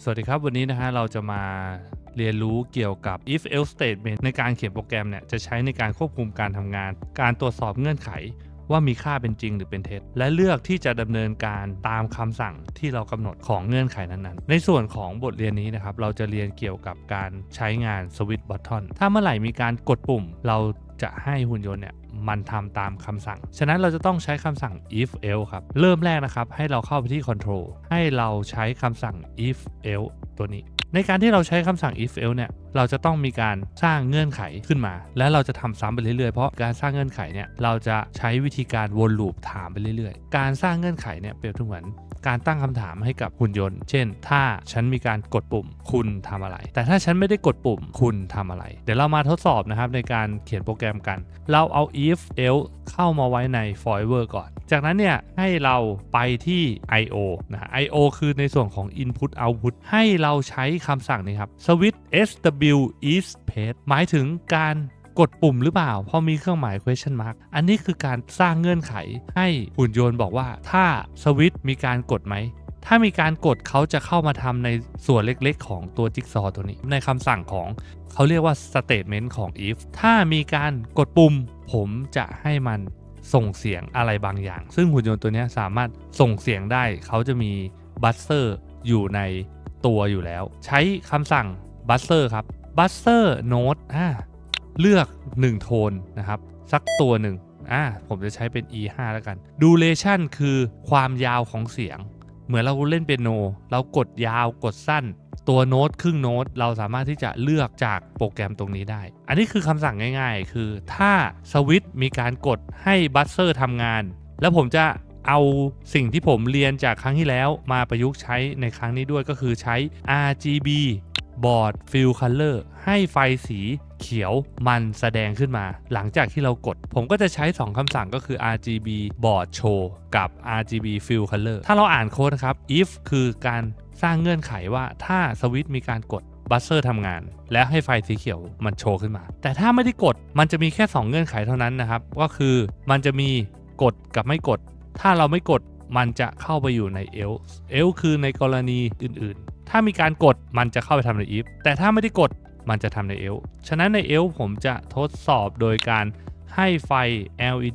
สวัสดีครับวันนี้นะฮะเราจะมาเรียนรู้เกี่ยวกับ if else statement ในการเขียนโปรแกรมเนี่ยจะใช้ในการควบคุมการทำงานการตรวจสอบเงื่อนไขว่ามีค่าเป็นจริงหรือเป็นเท็จและเลือกที่จะดำเนินการตามคำสั่งที่เรากำหนดของเงื่อนไขนั้นๆในส่วนของบทเรียนนี้นะครับเราจะเรียนเกี่ยวกับการใช้งาน switch button ถ้าเมื่อไหร่มีการกดปุ่มเราจะให้หุ่นยนต์เนี่ยมันทำตามคำสั่งฉะนั้นเราจะต้องใช้คำสั่ง if else ครับเริ่มแรกนะครับให้เราเข้าไปที่ control ให้เราใช้คำสั่ง if else ตัวนี้ในการที่เราใช้คำสั่ง if else เนี่ยเราจะต้องมีการสร้างเงื่อนไขขึ้นมาและเราจะทำซ้ำไปเรื่อยๆเพราะการสร้างเงื่อนไขเนี่ยเราจะใช้วิธีการวนลูปถามไปเรื่อยๆการสร้างเงื่อนไขเนี่ยเปรียบเสมือนการตั้งคำถามให้กับหุ่นยนต์เช่นถ้าฉันมีการกดปุ่มคุณทำอะไรแต่ถ้าฉันไม่ได้กดปุ่มคุณทำอะไรเดี๋ยวเรามาทดสอบนะครับในการเขียนโปรแกรมกันเราเอา if else เข้ามาไว้ใน forever ก่อนจากนั้นเนี่ยให้เราไปที่ IO นะ IO คือในส่วนของ input output ให้เราใช้คำสั่งนี้ครับ switch sw is page หมายถึงการกดปุ่มหรือเปล่าเพราะมีเครื่องหมาย question mark อันนี้คือการสร้างเงื่อนไขให้หุ่นยนต์บอกว่าถ้าสวิตช์มีการกดไหมถ้ามีการกดเขาจะเข้ามาทำในส่วนเล็กๆของตัวจิ๊กซอว์ตัวนี้ในคำสั่งของเขาเรียกว่า statement ของ if ถ้ามีการกดปุ่มผมจะให้มันส่งเสียงอะไรบางอย่างซึ่งหุ่นยนต์ตัวนี้สามารถส่งเสียงได้เขาจะมีบัสเซอร์อยู่ในตัวอยู่แล้วใช้คำสั่งบัสเซอร์ครับบัสเซอร์โน้ตเลือก1โทนนะครับสักตัวหนึ่งผมจะใช้เป็น E5 แล้วกัน duration คือความยาวของเสียงเหมือนเราเล่นเปียโนเรากดยาวกดสั้นตัวโน้ตครึ่งโน้ตเราสามารถที่จะเลือกจากโปรแกรมตรงนี้ได้อันนี้คือคำสั่งง่ายๆคือถ้าสวิตช์มีการกดให้บัสเซอร์ทำงานแล้วผมจะเอาสิ่งที่ผมเรียนจากครั้งที่แล้วมาประยุกต์ใช้ในครั้งนี้ด้วยก็คือใช้ RGB Board Fill Color ให้ไฟสีเขียวมันแสดงขึ้นมาหลังจากที่เรากดผมก็จะใช้2คำสั่งก็คือ RGB Board Show กับ RGB Fill Color ถ้าเราอ่านโค้ดนะครับ if คือการสร้างเงื่อนไขว่าถ้าสวิตช์มีการกดบัสเซอร์ทำงานและให้ไฟสีเขียวมันโชว์ขึ้นมาแต่ถ้าไม่ได้กดมันจะมีแค่2เงื่อนไขเท่านั้นนะครับก็คือมันจะมีกดกับไม่กดถ้าเราไม่กดมันจะเข้าไปอยู่ใน else คือในกรณีอื่นๆถ้ามีการกดมันจะเข้าไปทำใน if แต่ถ้าไม่ได้กดมันจะทำใน else ฉะนั้นใน else ผมจะทดสอบโดยการให้ไฟ LED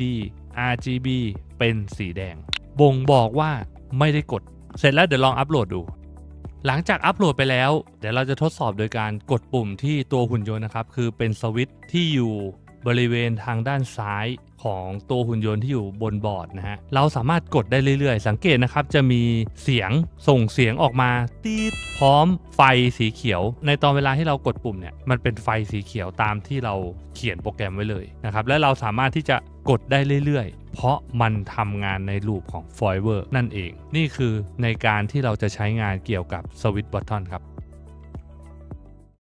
RGB เป็นสีแดงบ่งบอกว่าไม่ได้กดเสร็จแล้วเดี๋ยวลองอัปโหลดดูหลังจากอัปโหลดไปแล้วเดี๋ยวเราจะทดสอบโดยการกดปุ่มที่ตัวหุ่นยนต์นะครับคือเป็นสวิตช์ที่อยู่บริเวณทางด้านซ้ายของตัวหุ่นยนต์ที่อยู่บนบอร์ดนะฮะเราสามารถกดได้เรื่อยๆสังเกตนะครับจะมีเสียงส่งเสียงออกมาตีดพร้อมไฟสีเขียวในตอนเวลาที่เรากดปุ่มเนี่ยมันเป็นไฟสีเขียวตามที่เราเขียนโปรแกรมไว้เลยนะครับและเราสามารถที่จะกดได้เรื่อยๆเพราะมันทำงานในลูปของ forever นั่นเองนี่คือในการที่เราจะใช้งานเกี่ยวกับ switch button ครับ